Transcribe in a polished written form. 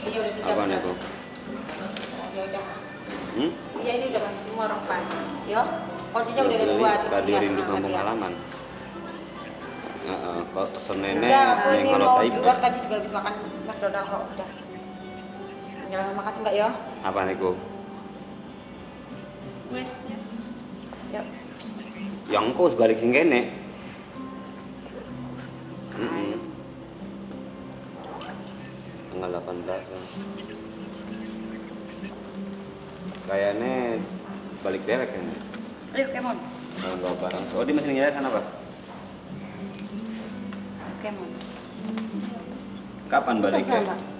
Iya udah 13. Apaan itu? Ya udah. Iya ini udah masuk semua orang pan. Yo, kuncinya udah ada 2. Tadi rindu kampung halaman. Kok pesen nenek udah, yang kalau mau baik. di luar tadi juga habis makan McDonald kok udah. Jangan makasih Mbak yo. Apa niku? Wes. Yuk. Yang engko sebalik sing kene. Tanggal 18 ya. Kayaknya balik dewek kan. Ayo Kemon. Bawa barang. Oh di mesin yayasan apa? Kemon. Kapan balik ya? Mbak.